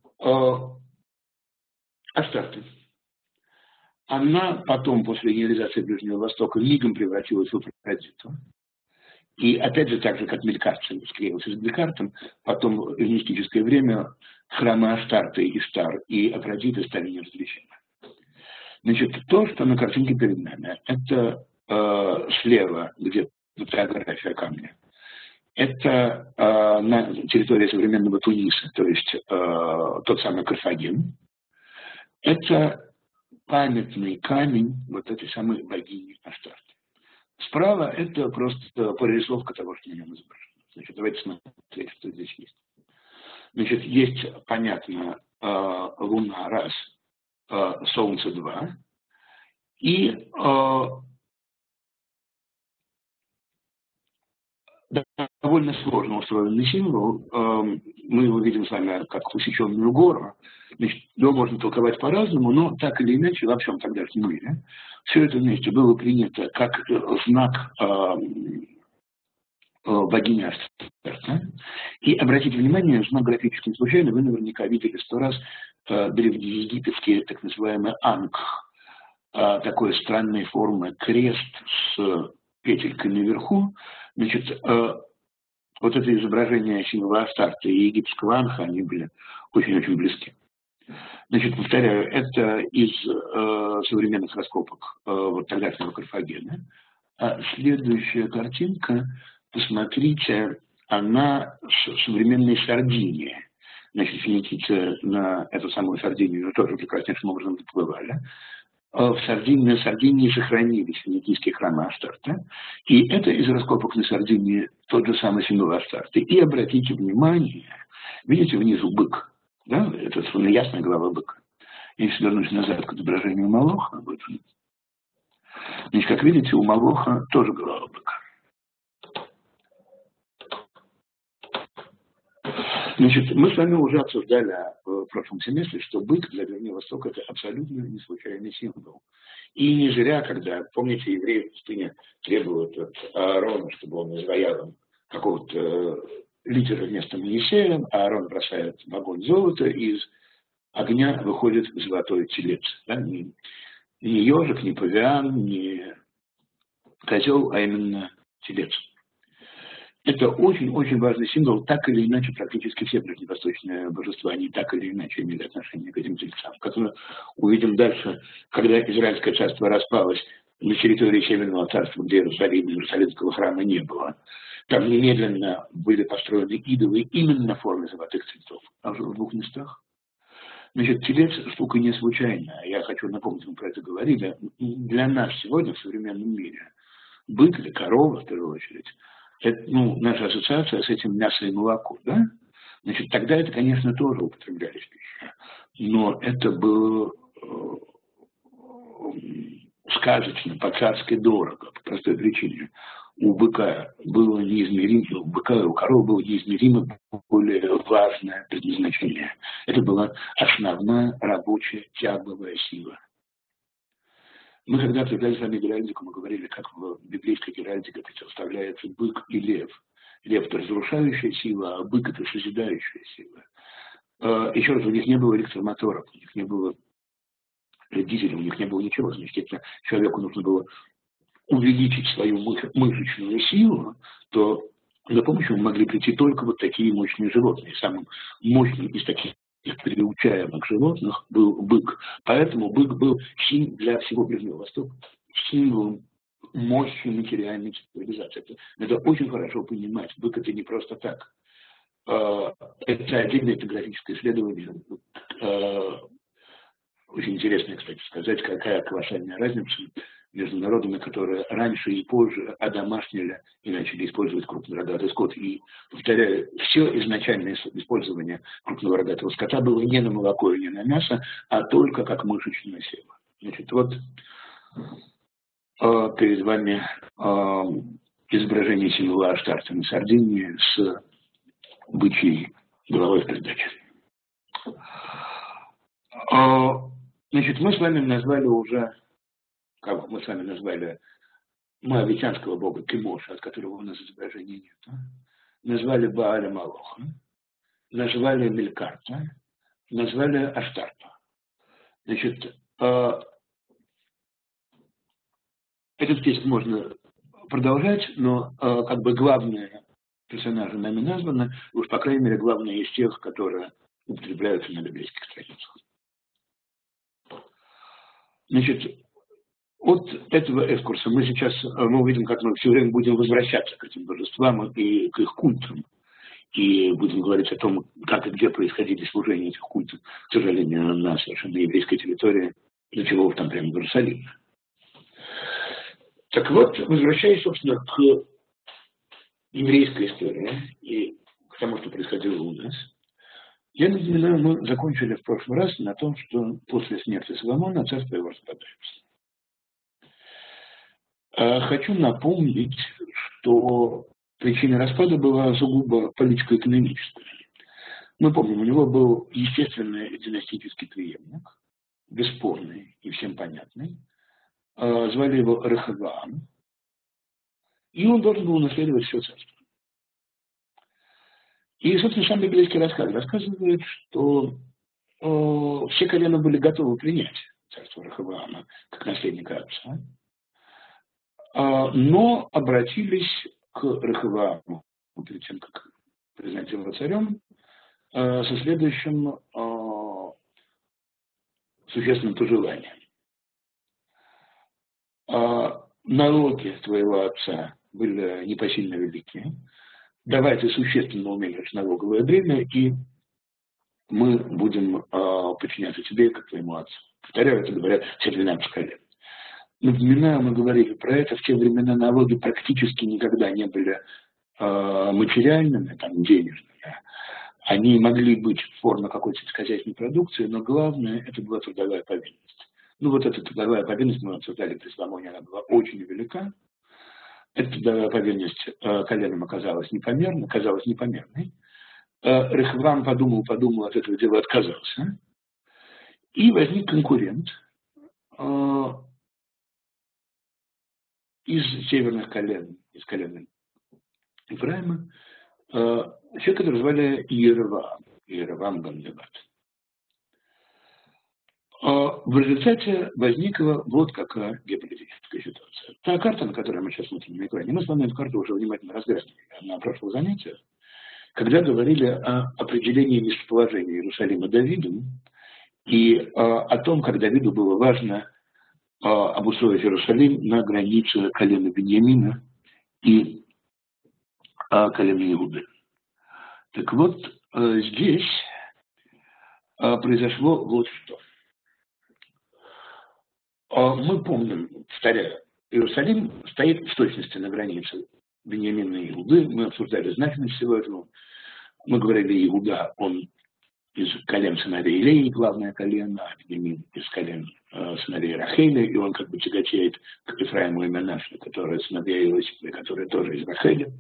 S1: Аштарта. Она потом, после реализации Ближнего Востока, мигом превратилась в Афродиту. И опять же, так же, как Мелькарт склеился с Мелькартом, потом в эллинистическое время храмы Аштарты и Иштар и Афродиты стали неразличимы. Значит, то, что на картинке перед нами, это э, слева, где фотография камня, это э, на территории современного Туниса, то есть э, тот самый Карфаген. Это памятный камень вот этой самой богини Аштарты. Справа это просто прорисовка того, что на нем изображено. Значит, давайте смотреть, что здесь есть. Значит, есть, понятно, э, Луна раз, э, Солнце два, и э, довольно сложно устроенный символ. Э, мы его видим с вами как усеченную гору. Значит, его можно толковать по-разному, но так или иначе во всем тогдашнем мире все это вместе было принято как знак э, богини Аштарта. И обратите внимание, знак графически случайно, вы наверняка видели сто раз э, древнеегипетский так называемый ангх, э, такой странной формы крест с петелькой наверху. Значит, э, вот это изображение символа Аштарты и египетского ангха, они были очень-очень близки. Значит, повторяю, это из э, современных раскопок э, вот тогдашнего Карфагена. А следующая картинка, посмотрите, она с современной Сардинии. Значит, финикийцы на эту самую Сардинию тоже прекраснейшим образом заплывали. в Сардинии, на Сардинии сохранились финикийские храмы Астарта, и это из раскопок на Сардинии тот же самый символ Астарты. И обратите внимание, видите внизу бык, да, это совершенно ясная голова быка. Если вернусь назад к изображению Молоха, вот, значит, как видите, у Молоха тоже голова быка. Значит, мы с вами уже обсуждали в прошлом семестре, что бык для Древнего Востока – это абсолютно не случайный символ. И не зря, когда, помните, евреи в пустыне требуют от Аарона, чтобы он изваял им какого-то лидера вместо Моисея, а Аарон бросает в огонь золото, и из огня выходит золотой телец. Да? Не, не ежик, не павиан, не козел, а именно телец. Это очень-очень важный символ. Так или иначе, практически все ближневосточные божества, они так или иначе имели отношение к этим тельцам. Как мы увидим дальше, когда Израильское царство распалось на территории Северного царства, где Иерусалима, Иерусалимского храма не было, там немедленно были построены идолы именно в форме золотых цветов. А уже в двух местах. Значит, телец штука не случайная. Я хочу напомнить, мы про это говорили. Для нас сегодня в современном мире бык или корова, в первую очередь, это, ну, наша ассоциация с этим мясо и молоко, да? Значит, тогда это, конечно, тоже употреблялись в пищу. Но это было э, сказочно, по-царски дорого, по простой причине. У быка было неизмеримо, у быка и у коровы было неизмеримо более важное предназначение. Это была основная рабочая тягловая сила. Мы когда обсуждали с вами геральдику, мы говорили, как в библейской геральдике представляется бык и лев. Лев – это разрушающая сила, а бык – это созидающая сила. Еще раз, у них не было электромоторов, у них не было дизеля, у них не было ничего. Значит, если человеку нужно было увеличить свою мышечную силу, то на помощь ему могли прийти только вот такие мощные животные. Самым мощным из таких приучаемых животных был бык. Поэтому бык был символом для всего Ближнего Востока, символом мощи материальной цивилизации. Это, это очень хорошо понимать. Бык это не просто так. Это отдельное этнографическое исследование. Очень интересно, кстати, сказать, какая колоссальная разница между народами, которые раньше и позже одомашнили и начали использовать крупнорогатый скот. И, повторяю, все изначальное использование крупного рогатого скота было не на молоко и не на мясо, а только как мышечная сила. Значит, вот э, перед вами э, изображение символа Астарты на Сардинии с бычьей головой в передаче. Э, значит, мы с вами назвали уже как мы с вами назвали моавитянского бога Кемоша, от которого у нас изображения нет, а? Назвали Бааля Молоха, назвали Мелькарта, назвали Астарту. Значит, э, этот список можно продолжать, но э, как бы главные персонажи нами названы, уж по крайней мере главные из тех, которые употребляются на библейских страницах. Значит, от этого экскурса мы сейчас мы увидим, как мы все время будем возвращаться к этим божествам и к их культам. И будем говорить о том, как и где происходили служения этих культов, к сожалению, на совершенно еврейской территории, для чего уж там прямо в Иерусалиме. Так вот, возвращаясь, собственно, к еврейской истории и к тому, что происходило у нас, я напоминаю, мы закончили в прошлый раз на том, что после смерти Соломона царство его распадается. Хочу напомнить, что причина распада была сугубо политико-экономическая. Мы помним, у него был естественный династический преемник, бесспорный и всем понятный. Звали его Рехаваам, и он должен был унаследовать все царство. И, собственно, сам библейский рассказ рассказывает, что э, все колена были готовы принять царство Рехаваама как наследника отца, но обратились к Рехавааму перед тем, как признать его царем, со следующим существенным пожеланием. Налоги твоего отца были непосильно велики. Давай ты существенно уменьшишь налоговое бремя, и мы будем подчиняться тебе, как твоему отцу. Повторяю, это говорят все двенадцать колен. Напоминаю, мы говорили про это, в те времена налоги практически никогда не были э, материальными, там, денежными. Они могли быть в форме какой-то сельскохозяйственной продукции, но главное, это была трудовая повинность. Ну вот эта трудовая повинность, мы обсуждали при Соломоне, она была очень велика. Эта трудовая повинность э, коленам оказалась непомерной, казалась непомерной. Э, Рехавам подумал, подумал, от этого дела отказался. И возник конкурент э, из северных колен, из колен Ефраима, э, человек, который звали Иеровоам, Иеровоам бен Небат. В результате возникла вот какая геополитическая ситуация. Та карта, на которой мы сейчас смотрим на экране, мы с вами эту карту уже внимательно разглядывали на прошлых занятиях, когда говорили о определении местоположения Иерусалима Давидом и о том, как Давиду было важно обустроить Иерусалим на границе колена Беньямина и колена Иуды. Так вот, здесь произошло вот что. Мы помним, повторяю, Иерусалим стоит в точности на границе Беньямина и Иуды. Мы обсуждали значимость всего этого. Мы говорили, Иуда, он из колен сыновей Илеи, главное колено, а Беньямин из колен э, сыновей Рахеля, и он как бы тяготеет к Ефраиму и Менаше, которые сыновья Иосифа, которые тоже из Рахеля.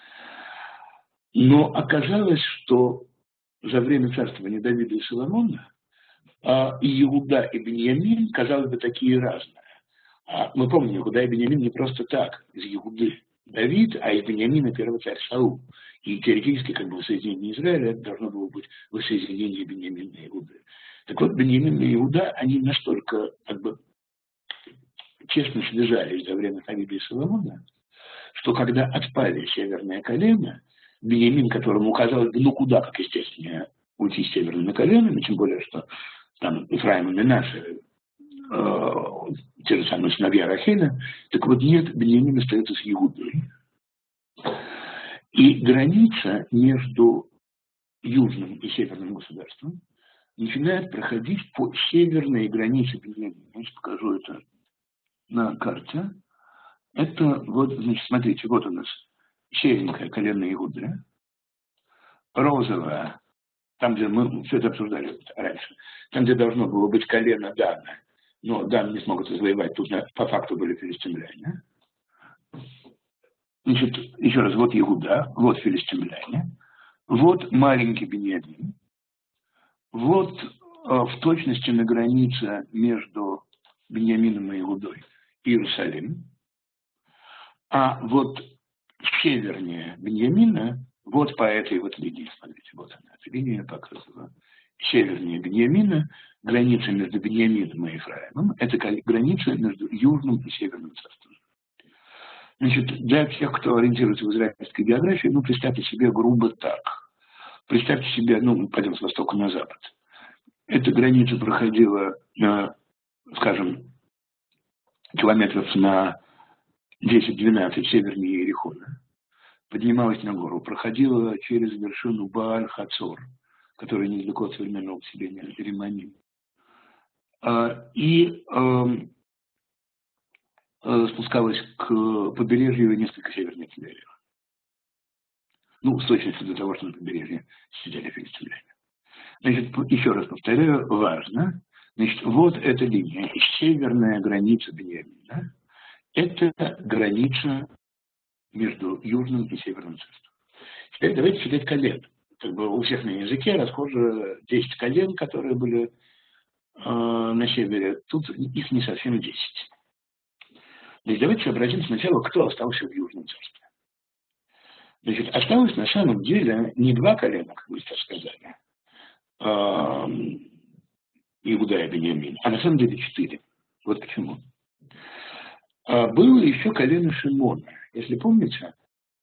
S1: Но оказалось, что за время царствования Давида и Соломона а, и Иуда и Беньямин, казалось бы, такие разные. А мы помним, Иуда и Беньямин не просто так, из Иуды Давид, а из Беньямина первый царь Саул. И теоретически, как бы, воссоединение Израиля, это должно было быть воссоединение Беньямина и Иуды. Так вот, Беньямин и Иуда, они настолько, как бы, честно связались за время Давида и Соломона, что когда отпали северные колена, Беньямин, которому казалось бы, ну куда, как естественно, уйти с северными коленами, тем более, что там Ефраим и Менаше, э, те же самые сыновья Рахеля, так вот нет, Беньямин остается с Иудой. И граница между южным и северным государством начинает проходить по северной границе Беньямина. Я сейчас покажу это на карте. Это вот, значит, смотрите, вот у нас серенькая колено Иуды, розовая, там, где мы все это обсуждали раньше, там, где должно было быть колено Дана, но Дан не смог это завоевать, тут по факту были филистимляне. Значит, еще раз, вот Иуда, вот филистимляне, вот маленький Беньямин, вот э, в точности на границе между Беньямином и Иудой Иерусалим, а вот севернее Беньямина, вот по этой вот линии, смотрите, вот она, эта линия показывала, севернее Беньямина, граница между Беньямином и Ефраимом, это граница между южным и северным царством. Значит, для тех, кто ориентируется в израильской географии, ну, представьте себе грубо так. Представьте себе, ну, пойдем с востока на запад. Эта граница проходила, э, скажем, километров на десять-двенадцать севернее Иерихона, поднималась на гору, проходила через вершину Бааль-Хацор, которая недалеко от современного поселения Римоним, и спускалась к побережью несколько севернее Тиберия. Ну, с точностью до того, что на побережье сидели филистимляне. Значит, еще раз повторяю, важно, значит, вот эта линия, северная граница Беньямина, это граница между южным и северным царством. Теперь давайте считать колен. Как бы у всех на языке расхоже десять колен, которые были э, на севере. Тут их не совсем десять. Значит, давайте сообразим сначала, кто остался в южном царстве. Значит, осталось на самом деле не два колена, как вы сейчас сказали, э, Иуда и Беньямин, а на самом деле четыре. Вот почему. А было еще колено Шимона. Если помните,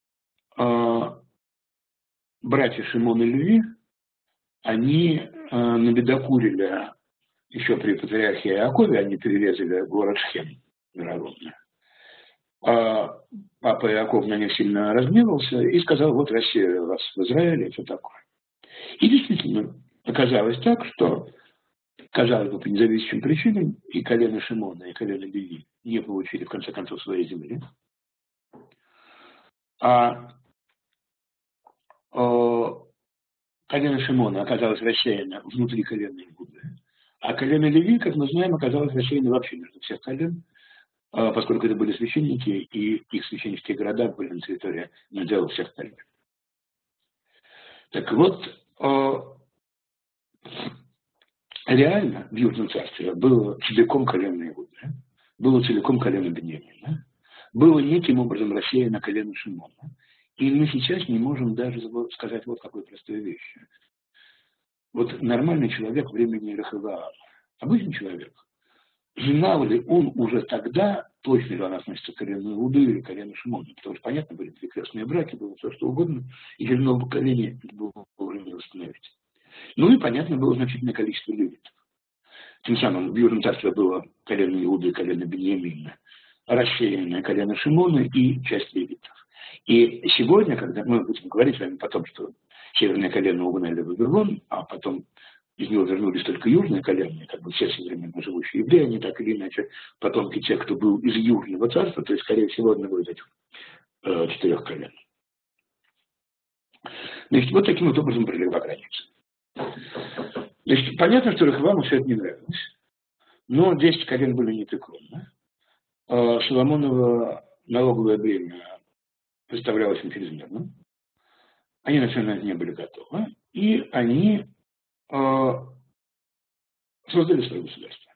S1: братья Шимон и Леви, они набедокурили еще при патриархе Иакове, они перерезали город Шхем миролюбно. А папа Иаков на них сильно разгневался и сказал, вот Россия вас в Израиле, и все такое. И действительно оказалось так, что казалось бы, по независимым причинам, и колено Шимона, и колено Леви не получили, в конце концов, своей земли. А э, колено Шимона оказалось рассеяно внутри колена Иуды, а колено Леви, как мы знаем, оказалось рассеяно вообще между всех колен, э, поскольку это были священники, и их священнические города были на территории надела всех колен. Так вот, э, реально в Южном царстве было целиком колено Иуды, было целиком колено Беньямина, было неким образом рассеяно колено Шимона. И мы сейчас не можем даже сказать вот какой простой вещи. Вот нормальный человек времени Рехаваама, обычный человек, знал ли он уже тогда, точно ли он относится к колену Иуды или к колену Шимона, потому что, понятно, были две крестные браки, было все что угодно, и земного поколения было уже не восстановить. Ну и, понятно, было значительное количество левитов. Тем самым в Южном царстве было колено Иуды и колено Беньямина, рассеянное колено Шимона и часть левитов. И сегодня, когда мы будем говорить с вами потом, что северное колено угнали в Вавилон, а потом из него вернулись только южные колена, как бы все современно живущие евреи, они так или иначе потомки тех, кто был из Южного царства, то есть, скорее всего, одного из этих э, четырех колен. Значит, вот таким вот образом пролегла граница. Значит, понятно, что Рехавааму все это не нравилось, но десять колен были непреклонны. Э, Соломоново налоговое бремя представлялось им чрезмерным. Они национально не были готовы, и они э, создали свое государство.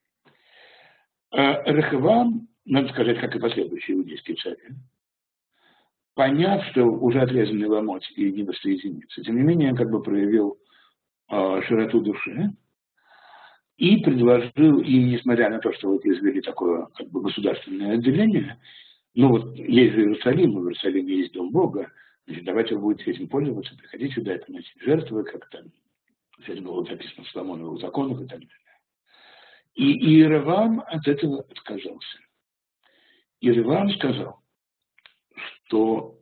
S1: Э, Рехаваам, надо сказать, как и последующие иудейские цари, поняв, что уже отрезанный ломоть и не воссоединится, тем не менее, как бы проявил э, широту души и предложил им, несмотря на то, что вы произвели такое как бы государственное отделение, ну вот есть же Иерусалим, в Иерусалиме есть Дом Бога, значит, давайте вы будете этим пользоваться, приходите сюда, приносить жертвы, как там здесь было записано в Соломоновых законах и так далее. И Иеровоам от этого отказался. Иеровоам сказал, что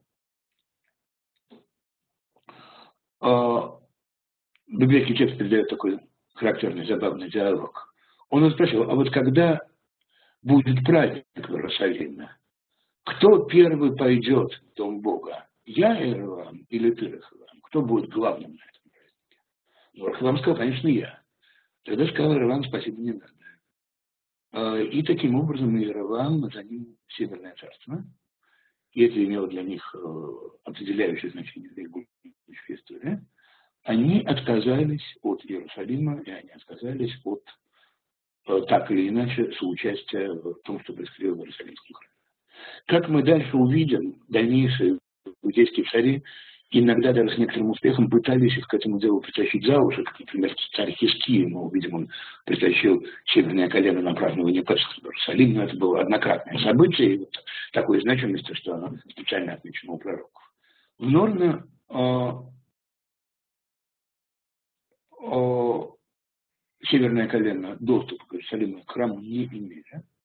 S1: э, библейский текст передает такой характерный, забавный диалог. Он его спросил, а вот когда будет праздник в Иерусалиме, кто первый пойдет в Дом Бога? Я, Иеровоам, или ты, Рехаваам? Кто будет главным на этом празднике? Ну, Рехаваам сказал, конечно, я. Тогда сказал Иеровоам, спасибо, не надо. И таким образом Иеровоам за ним Северное царство. И это имело для них определяющее значение для их будущей истории. Они отказались от Иерусалима, и они отказались от, так или иначе, соучастия в том, что происходило в Иерусалимском храме. Как мы дальше увидим, дальнейшие иудейские цари иногда даже с некоторым успехом пытались их к этому делу притащить за уши, как, например, царь Хизкия, мы увидим, он притащил северное колено на празднование Песаха в Иерусалим, но это было однократное событие, и вот такой значимости, что оно специально отмечено у пророков. В норме э, э, северное колено доступа к Иерусалиму к храму не имели.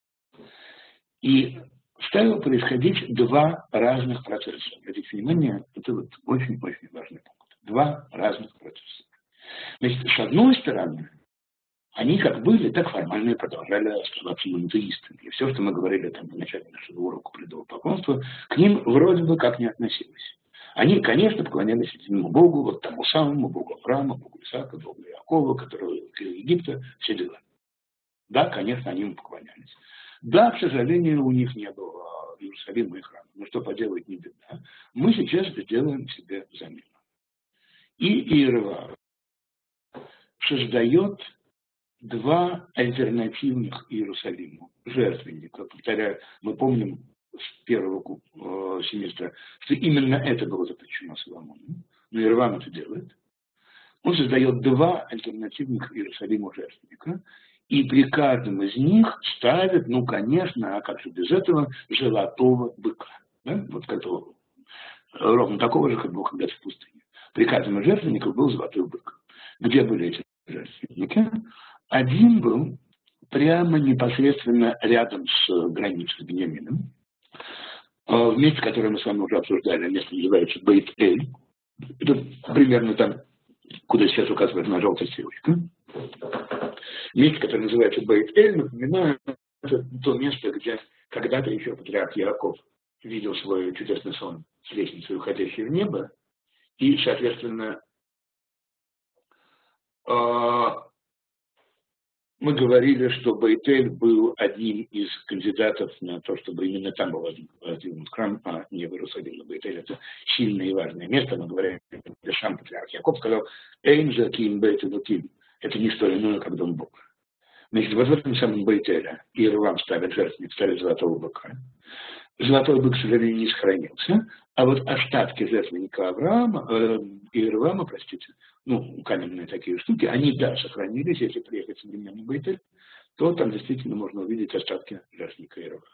S1: И стало происходить два разных процесса. Обратите внимание, это вот очень-очень важный пункт. Два разных процесса. Значит, с одной стороны, они как были, так формально и продолжали оставаться монотеистами. И все, что мы говорили там в начале нашего урока предопоклонства, к ним вроде бы как не относилось. Они, конечно, поклонялись единому Богу, вот тому самому Богу Авраама, Богу Исаака, Богу Иакова, который из Египта, все дела. Да, конечно, они ему поклонялись. Да, к сожалению, у них не было Иерусалима и храма. Но что поделать, не беда. Мы сейчас сделаем себе замену. И Иеровоам создает два альтернативных Иерусалиму жертвенника. Повторяю, мы помним с первого э, семестра, что именно это было запрещено Соломоном. Но Иеровоам это делает. Он создает два альтернативных Иерусалиму жертвенника. И при каждом из них ставят, ну, конечно, а как же без этого, золотого быка. Да? Вот которого, ровно такого же, как был когда-то в пустыне. При каждом из жертвенников был золотой бык. Где были эти жертвенники? Один был прямо непосредственно рядом с границей с Беньямином. В месте, которое мы с вами уже обсуждали, место называется Бейт-Эль. Это примерно там, куда сейчас указывает на желтой стрелочка. месте, которое называется Бейт-Эль, напоминаю, это то место, где когда-то еще патриарх Иаков видел свой чудесный сон с лестницей, уходящей в небо, и, соответственно, мы говорили, что Бейт-Эль был одним из кандидатов на то, чтобы именно там был один храм, а не в Иерусалиме. Бейт-Эль — это сильное и важное место. Мы говорим, что сам патриарх Яков сказал: «Эйн заким бейт элоким». Это не что иное, как дом Бога. Значит, вот в этом самом Бейт-Эле Иеровоам ставит жертвенник, ставит золотого быка. Золотой бык, к сожалению, не сохранился, а вот остатки жертвенника Авраама, э, Иеровоама, простите, ну, каменные такие штуки, они, да, сохранились. Если приехать в современный Бейт-Эль, то там действительно можно увидеть остатки жертвенника Иеровоама.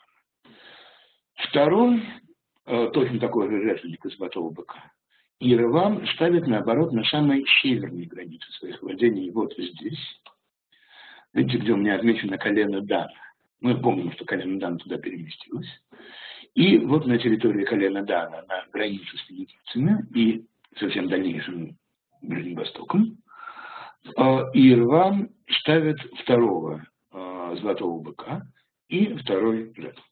S1: Второй, э, точно такой же жертвенник из золотого быка, Иеровоам ставит, наоборот, на самой северной границе своих владений, вот здесь. Видите, где у меня отмечено колено Дана. Мы помним, что колено Дана туда переместилось. И вот на территории колена Дана, на границе с финикийцами и совсем дальнейшим Ближним Востоком, Иеровоам ставит второго э, золотого быка и второй жертвенник.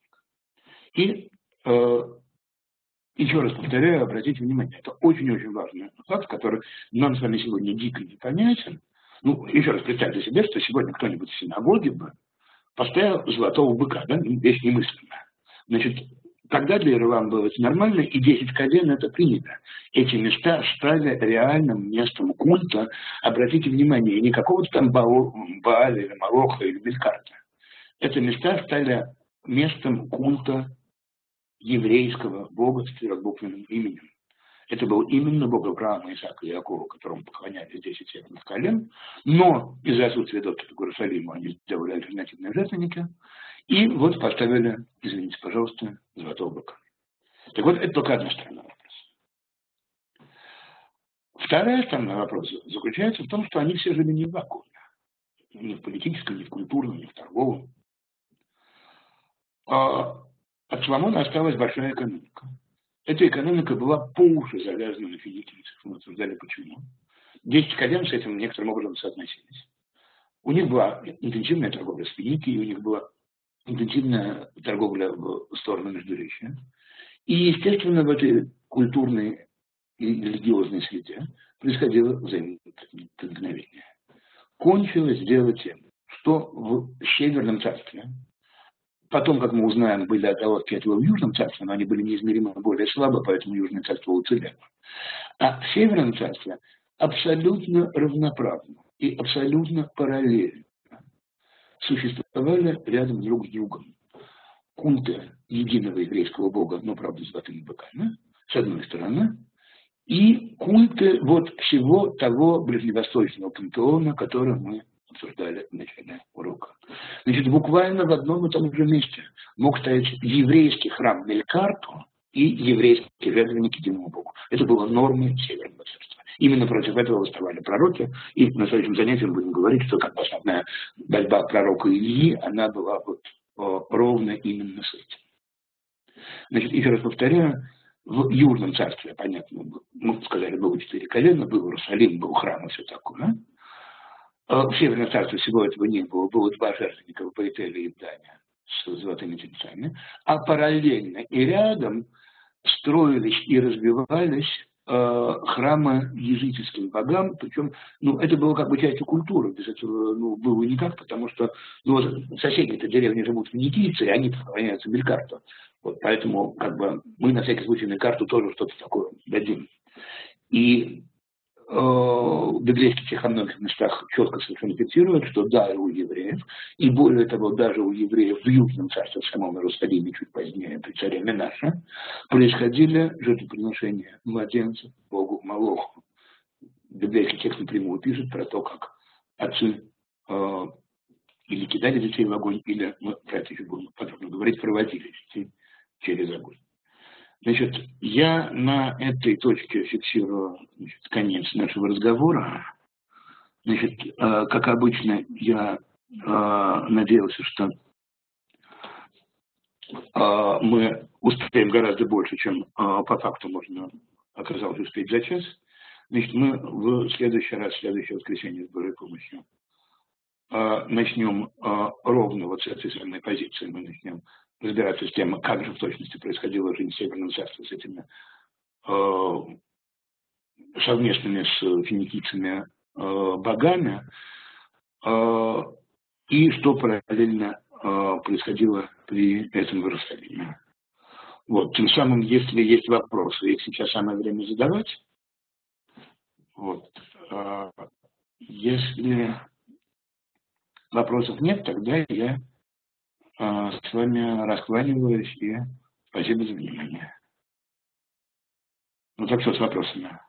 S1: И э, еще раз повторяю, обратите внимание, это очень-очень важный факт, который нам с вами сегодня дико непонятен. Ну, еще раз представьте себе, что сегодня кто-нибудь в синагоге бы поставил золотого быка, да, вещь немыслимая. Значит, когда для Иеровоама было это нормально, и десять колен это принято. Эти места стали реальным местом культа. Обратите внимание, не какого-то там Бааля или Молоха или Белькарта. Эти места стали местом культа еврейского бога с четырехбуквенным именем. Это был именно бог Авраама, Исаака и Иакова, которому поклонялись десять северных колен. Но из-за отсутствия доступа к Иерусалиму они сделали альтернативные жертвенники. И вот поставили, извините, пожалуйста, золотого быка. Так вот, это только одна сторона вопроса. Вторая сторона вопроса заключается в том, что они все жили не в вакууме. Ни в политическом, ни в культурном, ни в торговом. А от Соломона осталась большая экономика. Эта экономика была по уши завязана на финикийцев. Мы обсуждали почему. Десять колен с этим некоторым образом соотносились. У них была интенсивная торговля с Финикией, у них была интенсивная торговля в сторону Междуречья. И, естественно, в этой культурной и религиозной среде происходило взаимопроникновение. Кончилось дело тем, что в Северном царстве, потом, как мы узнаем, были отголоски этого в Южном царстве, но они были неизмеримо более слабы, поэтому Южное царство уцелело. А в Северном царстве абсолютно равноправно и абсолютно параллельно существовали рядом друг с другом культы единого еврейского бога, но, правда, с золотыми быками, с одной стороны, и культы вот всего того ближневосточного пантеона, который мы обсуждали в начале урока. Значит, буквально в одном и том же месте мог стоять еврейский храм Мелькарту и еврейский жертвенник единому богу. Это было нормой Северного царства. Именно против этого восставали пророки, и на следующем занятии мы будем говорить, что как основная борьба пророка Ильи, она была вот ровно именно с этим. Значит, еще раз повторяю, в Южном царстве, понятно, мы сказали, было четыре колена, был Иерусалим, был храм и все такое. В Северном царстве всего этого не было, было два жертвенника в Бейт-Эле и в Дане с золотыми тельцами, а параллельно и рядом строились и развивались э, храмы языческим богам, причем, ну, это было как бы частью культуры, без этого, ну, было никак, потому что, ну, соседние-то деревни живут финикийцы, и они поклоняются Белькарту. Вот, поэтому, как бы, мы на всякий случай на карту тоже что-то такое дадим. И в библейских стихах во многих местах четко совершенно фиксирует, что да, и у евреев, и более того, даже у евреев в Южном царстве, в самом Иерусалиме, чуть позднее, при царе Менаше, происходили жертвоприношения младенцев Богу Молоху. Библейский текст напрямую пишет про то, как отцы э, или кидали детей в огонь, или, мы про это еще будем подробно говорить, проводили детей через огонь. Значит, я на этой точке фиксирую, значит, конец нашего разговора. Значит, э, как обычно, я э, надеялся, что э, мы успеем гораздо больше, чем э, по факту можно оказалось успеть за час. Значит, мы в следующий раз, в следующее воскресенье с Божьей помощью э, начнем э, ровно вот с этой самой позиции, мы начнем разбираться с тем, как же в точности происходила жизнь Северного царства с этими э, совместными с финикийцами э, богами, э, и что параллельно э, происходило при этом в Иерусалиме. Вот, тем самым, если есть вопросы, их сейчас самое время задавать. Вот, э, если вопросов нет, тогда я э, с вами раскланиваюсь и спасибо за внимание. Ну так что с вопросами?